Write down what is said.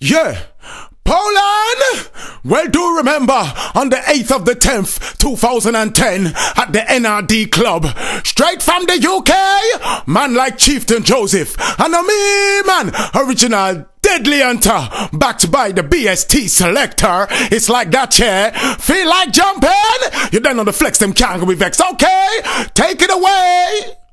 Yeah. Poland! Well, do remember, on the 8th of the 10th, 2010, at the NRD Club, straight from the UK, man like Chieftain Joseph, and a me, man, original Deadly Hunter, backed by the BST Selector. It's like that chair. Feel like jumping? You done on the flex, them can't go be vexed. Okay, take it away.